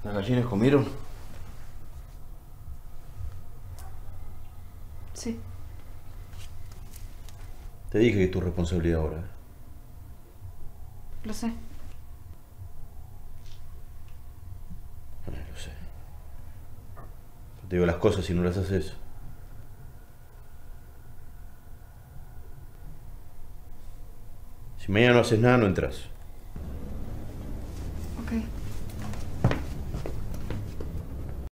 ¿Las gallinas comieron? Sí. Te dije que es tu responsabilidad ahora. Lo sé. Lo sé. Te digo las cosas y no las haces. Si mañana no haces nada, no entras.